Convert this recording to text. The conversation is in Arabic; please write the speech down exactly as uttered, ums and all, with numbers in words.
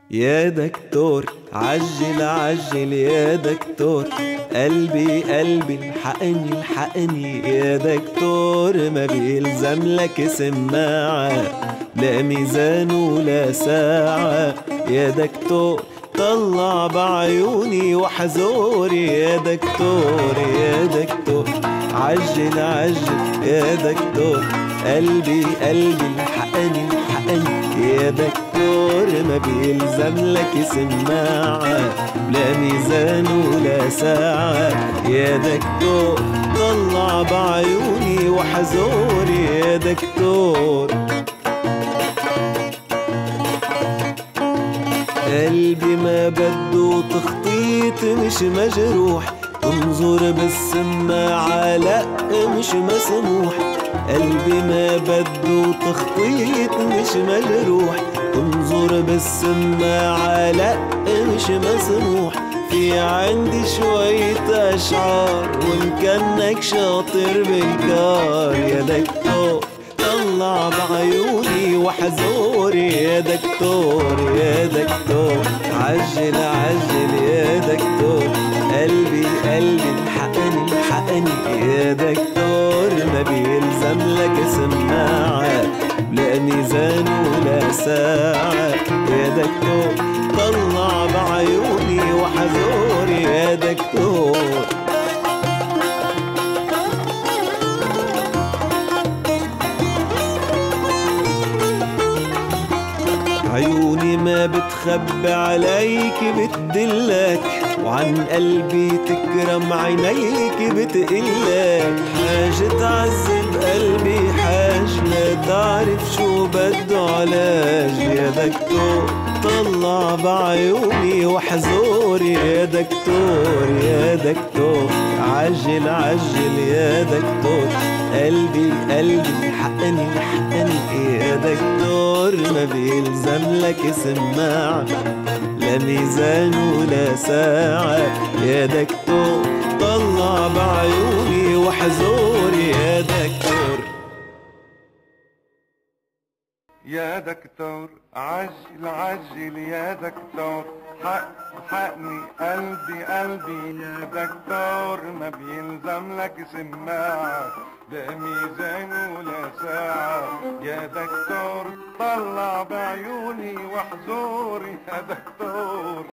يا دكتور عجل عجل يا دكتور، قلبي قلبي الحقني الحقني يا دكتور، ما بيلزم لك سماعة لا ميزان ولا ساعة، يا دكتور طلع بعيوني وحزوري يا دكتور يا دكتور عجل عجل يا دكتور، قلبي قلبي الحقني الحقني يا دكتور، ما بيلزم لك سماعة لا ميزان ولا ساعة، يا دكتور طلع بعيوني وحزوري يا دكتور. قلبي ما بده تخطيط مش مجروح، انظر بالسماعة لأ مش مسموح، قلبي ما بده تخطيط مش مجروح، انظر بالسماعة لأ مش مسموح، في عندي شوية أشعار وإن كانك شاطر بالكار، يا دكتور طلع بعيوني وحزوري يا دكتور يا دكتور عجل عجل يا دكتور، قلبي قلبي الحقني الحقني يا دكتور، ما بيلزم لك سماعة لا ميزان ولا ساعة، يا دكتور طلع بعيوني وحزوري يا دكتور. عيوني ما بتخبي عليك بتدلك، وعن قلبي تكرم عينيك بتقلك، حاجة تعذب قلبي حاج لا تعرف شو بده علاج، يا دكتور طلع بعيوني وحزوري يا دكتور يا دكتور عجل عجل يا دكتور، قلبي قلبي حقني حقني يا دكتور، ما بيلزم لك سماعة لا ميزان ولا ساعة، يا دكتور طلع بعيوني وحزوري يا دكتور. يا دكتور عجل عجل يا دكتور، حق حقني قلبي قلبي يا دكتور، ما بيلزم لك سماعة لا ميزان ولا ساعة، يا دكتور طلع بعيوني وحزوري يا دكتور.